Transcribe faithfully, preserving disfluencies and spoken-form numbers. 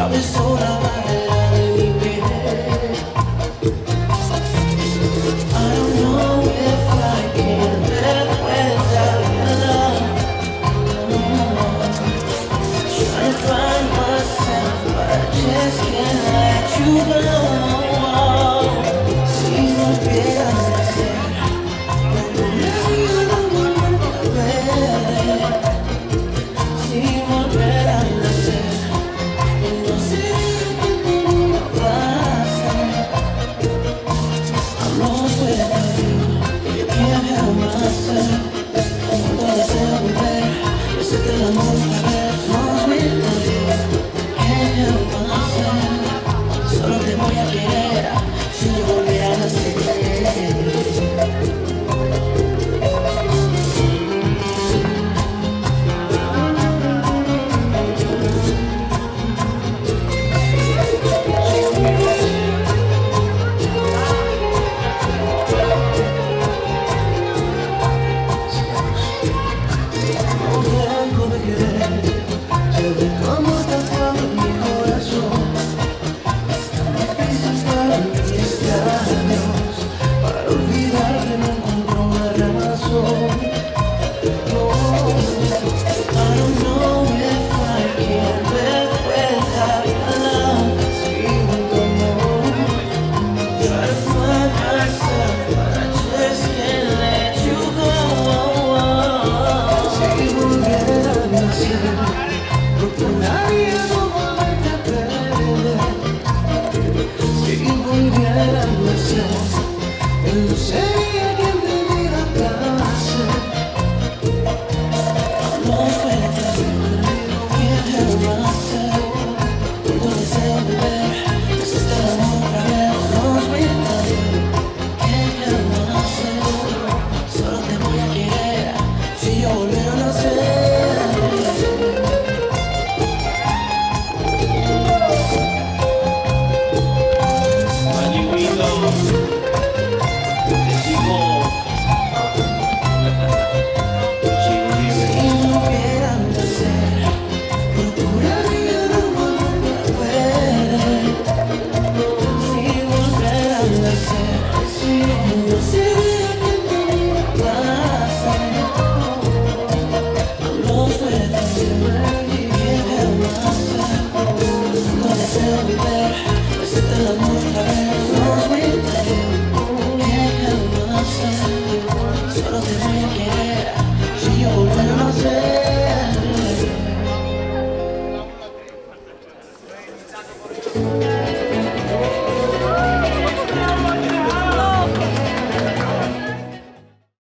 atravesó la barrera de mi piel. I don't know if I can live without your love. Trying to find myself, but I just can't let you go. Si volvieras a ser, no me volver. Si volvieras a ser, no sé qué me pasa. I'm lost without you, you can't help myself. Cuando deseo volver, decirte el amor otra vez. Lost without you, can't help myself. Solo te voy a querer si yo volviera a nacer. Procuraría